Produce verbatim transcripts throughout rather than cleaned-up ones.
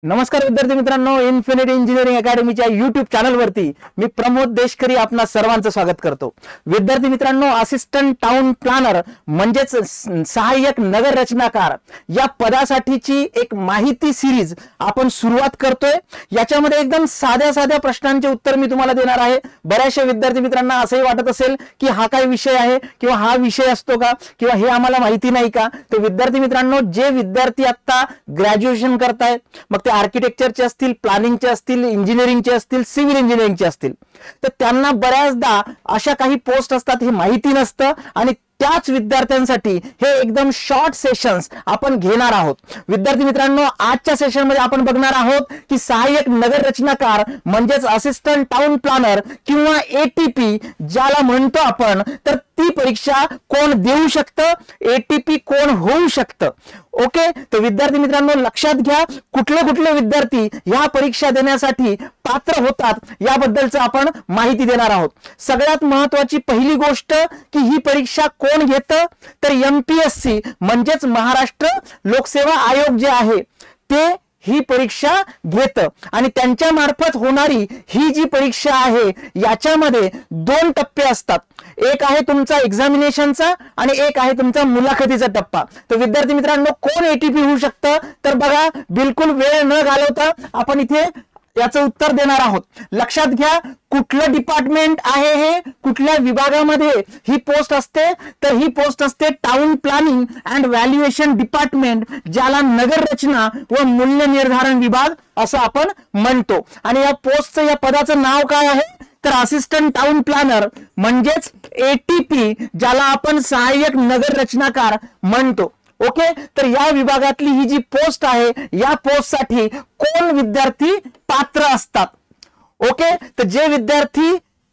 नमस्कार विद्यार्थी मित्रांनो, इन्फिनिटी इंजिनिअरिंग अकॅडमीच्या यूट्यूब चॅनलवरती मी प्रमोद देशकरी आपणा सर्वांचं स्वागत करतो। विद्यार्थी मित्रांनो, असिस्टंट टाउन प्लॅनर म्हणजेच सहाय्यक नगर रचनाकार या पदासाठीची एक माहिती सिरीज आपण सुरुवात करतोय। याच्यामध्ये एकदम साध्या साध्या प्रश्नांचे उत्तर मी तुम्हाला देणार आहे। बऱ्याचशा विद्यार्थी मित्रांना असंही वाटत असेल की हा काय विषय आहे किंवा हा विषय असतो का किंवा हे आम्हाला माहिती नाही का। तर विद्यार्थी मित्रांनो, जे विद्यार्थी आता ग्रॅज्युएशन करतायत, मग ते आर्किटेक्चरचे असतील, प्लॅनिंगचे असतील, इंजिनिअरिंगचे असतील, सिव्हिल इंजिनिअरिंगचे असतील, तर त्यांना बऱ्याचदा अशा काही पोस्ट असतात हे माहिती नसतं आणि त्याच विद्यार्थ्यांसाठी हे एकदम शॉर्ट सेशन्स आपण घेणार आहोत। विद्यार्थी मित्रांनो, आजच्या सेशन मध्ये आपण बघणार आहोत की सहाय्यक नगर रचनाकार म्हणजेच असिस्टंट टाउन प्लॅनर किंवा एटीपी ज्याला म्हणतो आपण, तर ती परीक्षा कोण देऊ शकतं, एटीपी कोण होऊ शकतं। ओके, तर विद्यार्थी मित्रांनो लक्षात घ्या, कुठले कुठले विद्यार्थी या परीक्षा देण्यासाठी पात्र होतात याबद्दलचं आपण माहिती देणार आहोत। सगळ्यात महत्त्वाची पहिली गोष्ट की ही परीक्षा कोण घेतं, तर एमपीएससी म्हणजेच महाराष्ट्र लोकसेवा आयोग जे आहे ते ही परीक्षा घेतं आणि त्यांच्या मार्फत होणारी ही जी परीक्षा आहे याच्यामध्ये दोन टप्पे असतात। एक आहे तुमचा एक्झामिनेशनचा आणि एक आहे तुमचा मुलाखतीचा टप्पा। तर विद्यार्थी मित्रांनो, कोण एटीपी होऊ शकतं, तर बघा, बिलकुल वेळ न घालवता आपण इथे याचं उत्तर देणार आहोत। लक्षात घ्या, कुठलं डिपार्टमेंट आहे हे, कुठल्या विभागामध्ये ही पोस्ट असते, तर ही पोस्ट असते town planning and valuation department, ज्याला नगर रचना व मूल्य निर्धारण विभाग असं आपण म्हणतो। आणि या पोस्टचं, या पदाचं नाव काय आहे, तर असिस्टंट टाउन प्लॅनर म्हणजेच एटीपी, ज्याला आपण सहाय्यक नगर रचनाकार म्हणतो। ओके, तर या विभागातली ही जी पोस्ट आहे, या पोस्ट साठी कोण विद्यार्थी पात्र असतात। ओके, तर जे विद्यार्थी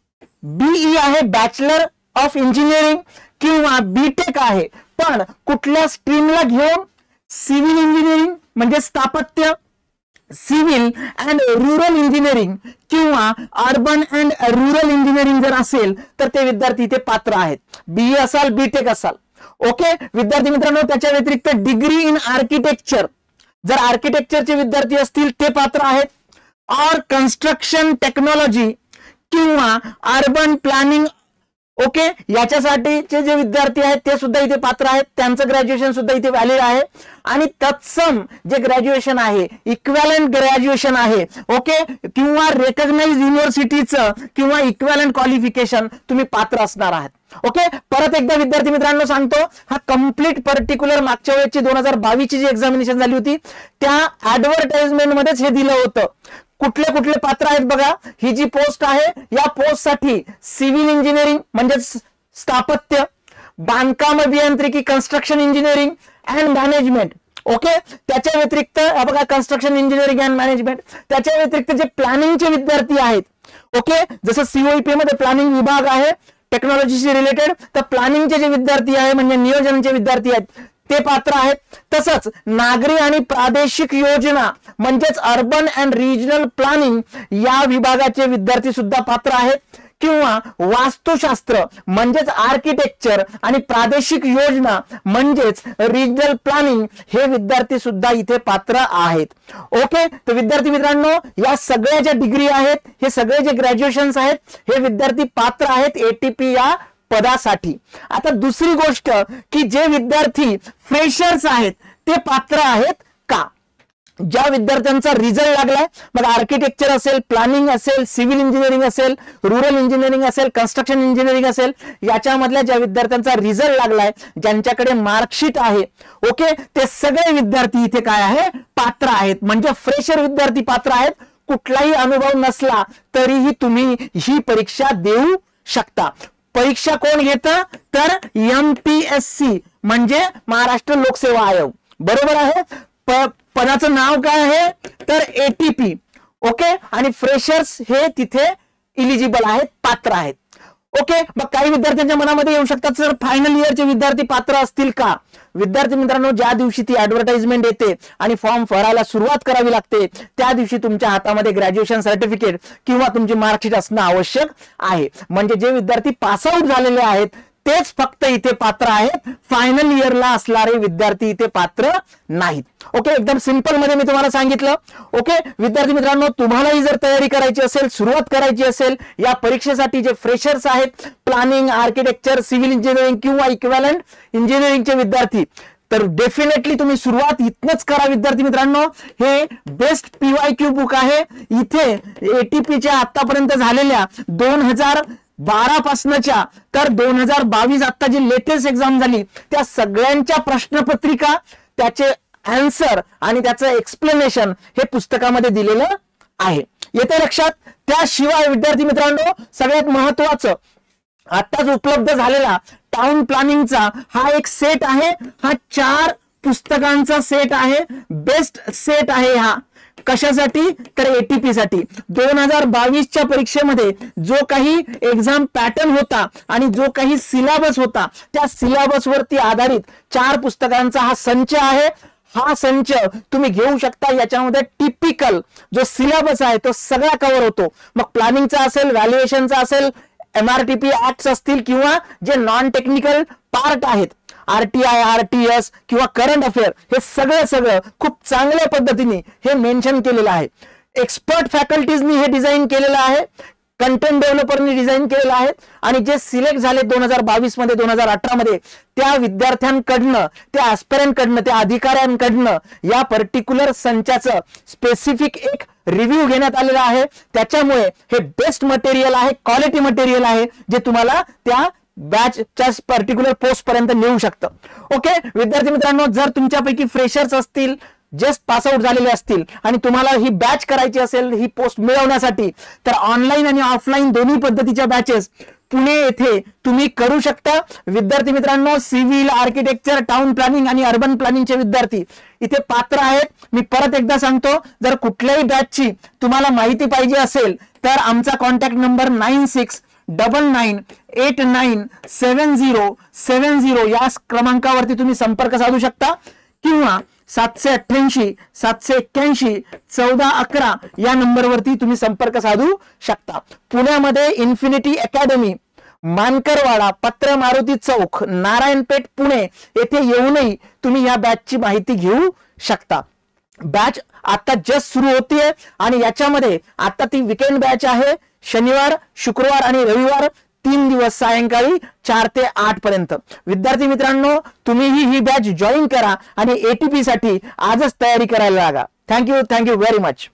बीई आहे, बॅचलर ऑफ इंजिनिअरिंग, किंवा बीटेक आहे पण कुठल्या स्ट्रीमला घेऊन, सिव्हिल इंजिनिअरिंग म्हणजे स्थापत्य, सिव्हिल अँड रुरल इंजिनिअरिंग किंवा अर्बन अँड रुरल इंजिनिअरिंग जर असेल तर ते विद्यार्थी इथे पात्र आहेत। बीई असाल, बीटेक असाल। ओके विद्यार्थी मित्रांनो, त्याच्या व्यतिरिक्त डिग्री इन आर्किटेक्चर, जर आर्किटेक्चरचे विद्यार्थी असतील ते पात्र आहेत। और कन्स्ट्रक्शन टेक्नॉलॉजी किंवा अर्बन प्लॅनिंग, ओके, याच्यासाठीचे जे विद्यार्थी आहेत ते सुद्धा इथे पात्र आहेत, त्यांचं ग्रॅज्युएशन सुद्धा इथे व्हॅलिड आहे। आणि तत्सम जे ग्रॅज्युएशन आहे, इक्विव्हॅलंट ग्रॅज्युएशन आहे, ओके, किंवा रेकग्नाइज्ड युनिव्हर्सिटीचं किंवा इक्विव्हॅलंट क्वालिफिकेशन तुम्ही पात्र असणार आहात। ओके, परत एकदा विद्यार्थी मित्रांनो सांगतो, हा कंप्लीट पर्टिक्युलर मागच्या वेळेची दोन हजार बावीस ची जी एक्झामिनेशन झाली होती त्या ऍडव्हर्टाइजमेंट मध्येच हे दिलं होतं। कुठले कुठले पात्र आहेत बघा, ही जी पोस्ट आहे या पोस्ट साठी सिव्हिल इंजिनिअरिंग म्हणजे स्थापत्य, बांधकाम अभियांत्रिकी construction engineering and management, okay, त्याच्या व्यतिरिक्त बघा कन्स्ट्रक्शन इंजिनिअरिंग अँड मॅनेजमेंट, त्याच्या व्यतिरिक्त जे प्लॅनिंगचे विद्यार्थी आहेत, ओके, जसं सीओईपी मध्ये प्लॅनिंग विभाग आहे टेक्नॉलॉजीशी रिलेटेड, तर प्लॅनिंगचे जे विद्यार्थी आहे म्हणजे नियोजनाचे विद्यार्थी आहेत ते पात्र आहेत। तसंच नागरी आणि प्रादेशिक योजना म्हणजेच अर्बन अँड रिजनल प्लॅनिंग या विभागाचे विद्यार्थी सुद्धा पात्र आहेत। किंवा वास्तुशास्त्र म्हणजेच आर्किटेक्चर आणि प्रादेशिक योजना म्हणजेच रिजनल प्लॅनिंग हे विद्यार्थी सुद्धा इथे पात्र आहेत। ओके, तर विद्यार्थी मित्रांनो, या सगळ्या ज्या डिग्री आहेत, हे सगळे जे ग्रॅज्युएशन्स आहेत, हे विद्यार्थी पात्र आहेत एटीपी या पदासाठी। आता दुसरी गोष्ट की जे विद्यार्थी फ्रेशर्स आहेत ते पात्र आहेत का। ज्या विद्यार्थ्यांचा रिझल्ट लागलाय, मग आर्किटेक्चर असेल, प्लॅनिंग असेल, सिव्हिल इंजिनिअरिंग असेल, रुरल इंजिनिअरिंग असेल, कन्स्ट्रक्शन इंजिनिअरिंग असेल, याच्यामधल्या ज्या विद्यार्थ्यांचा रिझल्ट लागलाय, ज्यांच्याकडे मार्कशीट आहे, ओके, ते सगळे विद्यार्थी इथे काय आहे, पात्र आहेत। म्हणजे फ्रेशर विद्यार्थी पात्र आहेत। कुठलाही अनुभव नसला तरीही तुम्ही ही परीक्षा देऊ शकता। परीक्षा कोण घेतं, तर एमपीएससी म्हणजे महाराष्ट्र लोकसेवा आयोग, बरोबर आहे। पदाचं नाव काय आहे, तर एटीपी, ओके, आणि फ्रेशर्स हे तिथे इलिजिबल आहेत, पात्र आहेत। ओके, मग काही विद्यार्थ्यांच्या मनामध्ये येऊ शकतात, सर फायनल इयरचे विद्यार्थी पात्र असतील का। विद्यार्थी मित्रांनो, ज्या दिवशी ती ऍडव्हर्टाइजमेंट येते आणि फॉर्म भरायला सुरुवात करावी लागते त्या दिवशी तुमच्या हातामध्ये ग्रॅज्युएशन सर्टिफिकेट किंवा तुमची मार्कशीट असणं आवश्यक आहे। म्हणजे जे विद्यार्थी पास आउट झालेले आहेत तेच फक्त इथे पात्र आहेत, फायनल इयरला असणारे विद्यार्थी इथे पात्र नाहीत. ओके, एकदम सिंपल मध्ये मी तुम्हाला सांगितलं. ओके विद्यार्थी मित्रांनो, तुम्हालाही जर तयारी करायची असेल, सुरुवात करायची असेल या परीक्षेसाठी, जे फ्रेशर्स आहेत, प्लॅनिंग, आर्किटेक्चर, सिव्हिल इंजिनिअरिंग किंवा इक्विव्हॅलंट इंजिनिअरिंगचे विद्यार्थी, तर डेफिनेटली तुम्ही सुरुवात इथनच करा विद्यार्थी मित्रांनो. हे बेस्ट पीवाय क्यू बुक आहे. इथे एटीपीच्या आतापर्यंत झालेल्या दोन हजार बारा पासनच्या तर दोन हजार बावीस आता जी लेटेस्ट एक्झाम झाली त्या सगळ्यांच्या प्रश्नपत्रिका, त्याचे आन्सर आणि त्याचं एक्सप्लेनेशन हे पुस्तकामध्ये दिलेलं आहे. येते लक्षात. त्याशिवाय विद्यार्थी मित्रांनो, सगळ्यात महत्वाचं आताच उपलब्ध झालेला टाउन प्लॅनिंगचा हा एक सेट आहे. हा चार पुस्तकांचा सेट आहे. बेस्ट सेट आहे हा. कशासाठी? तर एटीपी साठी. दोन हजार बावीसच्या परीक्षेमध्ये जो काही एक्झाम पॅटर्न होता आणि जो काही सिलेबस होता त्या सिलेबस वरती आधारित चार पुस्तकांचा हा संच आहे. हा संच तुम्ही घेऊ शकता. याच्यामध्ये टिपिकल जो सिलेबस आहे तो सगळा कव्हर होतो. मग प्लॅनिंगचा असेल, व्हॅल्युएशनचा असेल, एमआरटीपी ऍक्ट्स असतील किंवा जे नॉन टेक्निकल पार्ट आहेत, आरटीआय, आरटीएस किंवा करंट अफेअर, हे सगळं सगळं खूप चांगल्या पद्धतीने हे मेन्शन केलेलं आहे. एक्सपर्ट फॅकल्टीजनी हे डिझाईन केलेलं आहे. कंटेंट डेव्हलपरनी डिझाईन केलेलं आहे. आणि जे सिलेक्ट झाले दोन हजार बावीस मध्ये, दोन हजार अठरा मध्ये, त्या विद्यार्थ्यांकडनं, त्या ऍस्पिरंट कडनं, त्या अधिकाऱ्यांकडनं या पर्टिक्युलर संचाचं स्पेसिफिक एक रिव्ह्यू घेण्यात आलेला आहे. त्याच्यामुळे हे बेस्ट मटेरियल आहे, क्वालिटी मटेरियल आहे, जे तुम्हाला त्या बॅचच्या पर्टिक्युलर पोस्ट पर्यंत नेऊ शकतं. ओके विद्यार्थी मित्रांनो, जर तुमच्यापैकी फ्रेशर्स असतील, जस्ट पास आउट झालेले असतील आणि तुम्हाला ही बॅच करायची असेल, ही पोस्ट मिळवण्यासाठी, तर ऑनलाईन आणि ऑफलाईन दोन्ही पद्धतीच्या बॅचेस पुणे येथे तुम्ही करू शकता. विद्यार्थी मित्रांनो, सिव्हिल, आर्किटेक्चर, टाउन प्लॅनिंग आणि अर्बन प्लॅनिंगचे विद्यार्थी इथे पात्र आहेत. मी परत एकदा सांगतो, जर कुठल्याही बॅचची तुम्हाला माहिती पाहिजे असेल तर आमचा contact number nine six double nine eight nine seven zero seven zero या क्रमांकावरती तुम्ही संपर्क साधू शकता किंवा सातशे अठ्ठ्याऐंशी सातशे एक्क्याऐंशी चौदा अकरा या नंबरवरती तुम्ही संपर्क साधू शकता. पुण्यामध्ये इन्फिनिटी अकॅडमी, मानकरवाडा, पत्र मारुती चौक, नारायणपेठ, पुणे येथे येऊनही तुम्ही या बॅचची माहिती घेऊ शकता. बॅच आता जस्ट सुरू होतीये आणि याच्यामध्ये आता ती विकेंड बॅच आहे. शनिवार, शुक्रवार आणि रविवार तीन दिवस सायंकाळी चार ते आठ पर्यंत. विद्यार्थी मित्रांनो, तुम्हीही ही बॅच जॉईन करा आणि एटीपी साठी आजच तयारी करायला लागा. Thank you thank you very much.